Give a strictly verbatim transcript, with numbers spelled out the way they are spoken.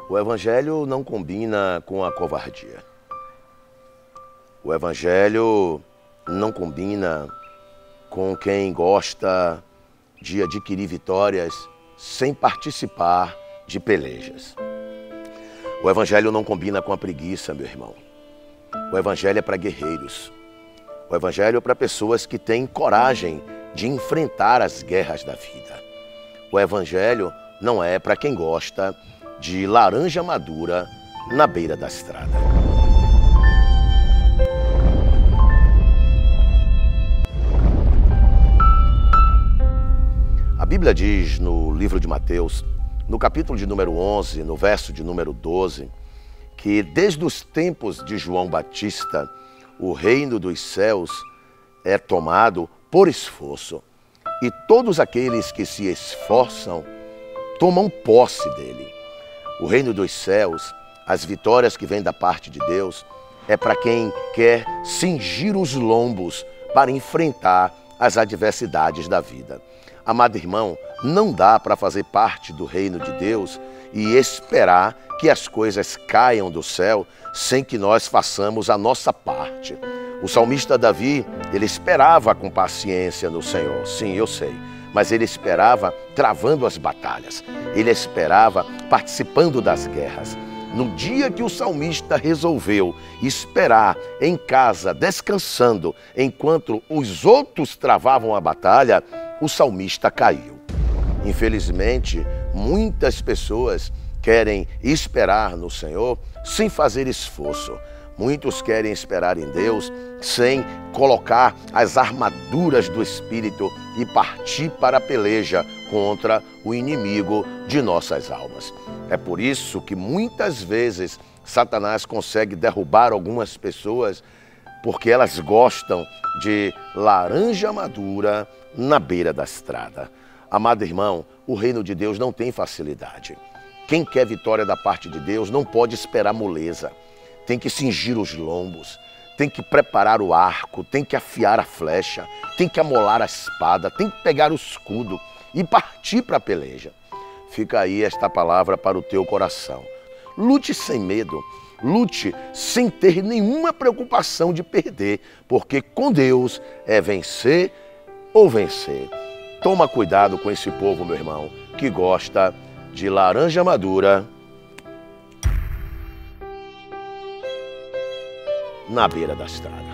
O evangelho não combina com a covardia. O evangelho não combina com quem gosta de adquirir vitórias sem participar de pelejas. O evangelho não combina com a preguiça, meu irmão. O evangelho é para guerreiros. O evangelho é para pessoas que têm coragem de enfrentar as guerras da vida. O evangelho não é para quem gosta de laranja madura na beira da estrada. A Bíblia diz no livro de Mateus, no capítulo de número onze, no verso de número doze, que desde os tempos de João Batista, o reino dos céus é tomado por esforço, e todos aqueles que se esforçam tomam posse dele. O reino dos céus, as vitórias que vêm da parte de Deus, é para quem quer cingir os lombos para enfrentar as adversidades da vida. Amado irmão, não dá para fazer parte do reino de Deus e esperar que as coisas caiam do céu sem que nós façamos a nossa parte. O salmista Davi, ele esperava com paciência no Senhor, sim, eu sei, mas ele esperava travando as batalhas, ele esperava participando das guerras. No dia que o salmista resolveu esperar em casa, descansando, enquanto os outros travavam a batalha, o salmista caiu. Infelizmente, muitas pessoas querem esperar no Senhor sem fazer esforço. Muitos querem esperar em Deus sem colocar as armaduras do Espírito e partir para a peleja contra o inimigo de nossas almas. É por isso que muitas vezes Satanás consegue derrubar algumas pessoas porque elas gostam de laranja madura na beira da estrada. Amado irmão, o reino de Deus não tem facilidade. Quem quer vitória da parte de Deus não pode esperar moleza. Tem que cingir os lombos, tem que preparar o arco, tem que afiar a flecha, tem que amolar a espada, tem que pegar o escudo e partir para a peleja. Fica aí esta palavra para o teu coração. Lute sem medo, lute sem ter nenhuma preocupação de perder, porque com Deus é vencer ou vencer. Toma cuidado com esse povo, meu irmão, que gosta de laranja madura na beira da estrada.